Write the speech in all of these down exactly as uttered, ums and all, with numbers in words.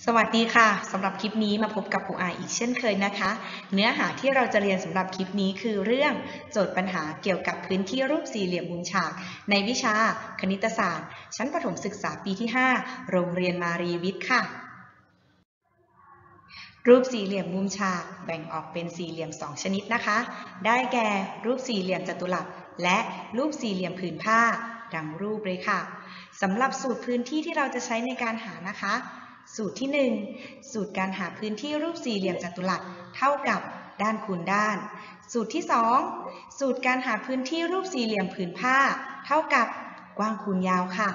สวัสดีค่ะสำหรับคลิปนี้มาพบกับครูอายอีกเช่นเคยนะคะเนื้อหาที่เราจะเรียนสำหรับคลิปนี้คือเรื่องโจทย์ปัญหาเกี่ยวกับพื้นที่รูปสี่เหลี่ยมมุมฉากในวิชาคณิตศาสตร์ชั้นประถมศึกษาปีที่ห้าโรงเรียนมารีวิทย์ค่ะรูปสี่เหลี่ยมมุมฉากแบ่งออกเป็นสี่เหลี่ยมสองชนิดนะคะได้แก่รูปสี่เหลี่ยมจัตุรัสและรูปสี่เหลี่ยมผืนผ้าดังรูปเลยค่ะสำหรับสูตรพื้นที่ที่เราจะใช้ในการหานะคะสูตรที่หนึ่งสูตรการหาพื้นที่รูปสี่เหลี่ยมจัตุรัสเท่ากับด้านคูณด้านสูตรที่สองสูตรการหาพื้นที่รูปสี่เหลี่ยมผืนผ้าเท่ากับกว้างคูณยาวค่ะ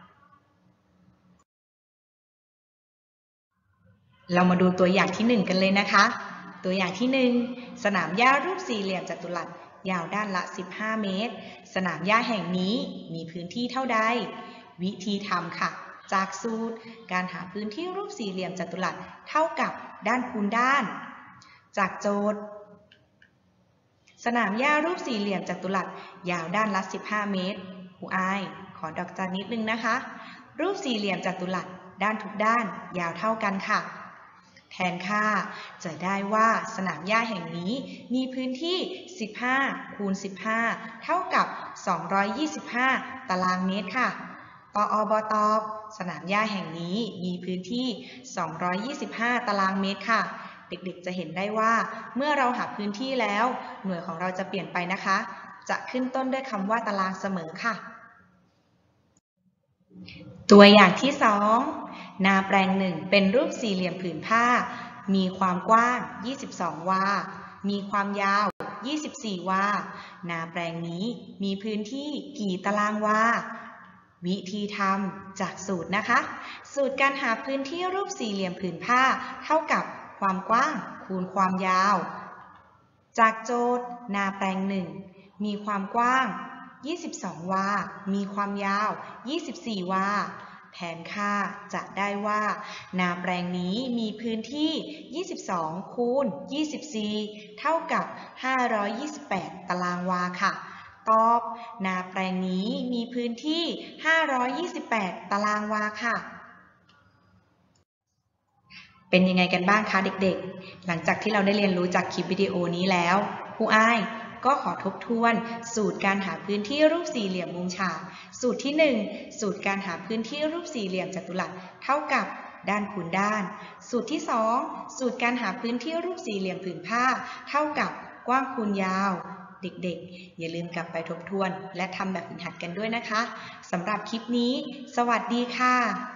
เรามาดูตัวอย่างที่หนึ่งกันเลยนะคะตัวอย่างที่หนึ่งสนามหญ้ารูปสี่เหลี่ยมจัตุรัสยาวด้านละสิบห้าเมตรสนามหญ้าแห่งนี้มีพื้นที่เท่าใดวิธีทำค่ะจากสูตรการหาพื้นที่รูปสี่เหลี่ยมจัตุรัสเท่ากับด้านคูณด้านจากโจทย์สนามหญ้ารูปสี่เหลี่ยมจัตุรัสยาวด้านละสิบห้าเมตรครูอายขอดอกจันนิดนึงนะคะรูปสี่เหลี่ยมจัตุรัสด้านทุกด้านยาวเท่ากันค่ะแทนค่าจะได้ว่าสนามหญ้าแห่งนี้มีพื้นที่สิบห้าคูณสิบห้าเท่ากับสองร้อยยี่สิบห้าตารางเมตรค่ะตอบตอบสนามหญ้าแห่งนี้มีพื้นที่สองร้อยยี่สิบห้าตารางเมตรค่ะเด็กๆจะเห็นได้ว่าเมื่อเราหาพื้นที่แล้วหน่วยของเราจะเปลี่ยนไปนะคะจะขึ้นต้นด้วยคำว่าตารางเสมอค่ะตัวอย่างที่สองนาแปลงหนึ่งเป็นรูปสี่เหลี่ยมผืนผ้ามีความกว้างยี่สิบสองวามีความยาวยี่สิบสี่วานาแปลงนี้มีพื้นที่กี่ตารางวาวิธีทำจากสูตรนะคะสูตรการหาพื้นที่รูปสี่เหลี่ยมผืนผ้าเท่ากับความกว้างคูณความยาวจากโจทย์นาแปลงหนึ่งมีความกว้างยี่สิบสองวามีความยาวยี่สิบสี่วาแทนค่าจะได้ว่านาแปลงนี้มีพื้นที่ยี่สิบสองคูณยี่สิบสี่เท่ากับห้าร้อยยี่สิบแปดตารางวาค่ะตอบนาแปลงนี้มีพื้นที่ห้าร้อยยี่สิบแปดตารางวาค่ะเป็นยังไงกันบ้างคะเด็กๆหลังจากที่เราได้เรียนรู้จากคลิปวิดีโอนี้แล้วครูอ้ายก็ขอทบทวนสูตรการหาพื้นที่รูปสี่เหลี่ยมมุมฉากสูตรที่หนึ่งสูตรการหาพื้นที่รูปสี่เหลี่ยมจัตุรัสเท่ากับด้านคูณด้านสูตรที่สองสูตรการหาพื้นที่รูปสี่เหลี่ยมผืนผ้าเท่ากับกว้างคูณยาวเด็กๆอย่าลืมกลับไปทบทวนและทำแบบฝึกหัดกันด้วยนะคะสำหรับคลิปนี้สวัสดีค่ะ